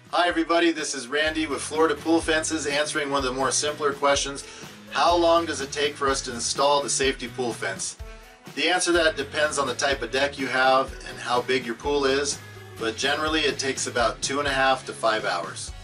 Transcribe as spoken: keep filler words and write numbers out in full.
Hi everybody, this is Randy with Florida Pool Fences answering one of the more simpler questions. How long does it take for us to install the safety pool fence? The answer to that depends on the type of deck you have and how big your pool is, but generally it takes about two and a half to five hours.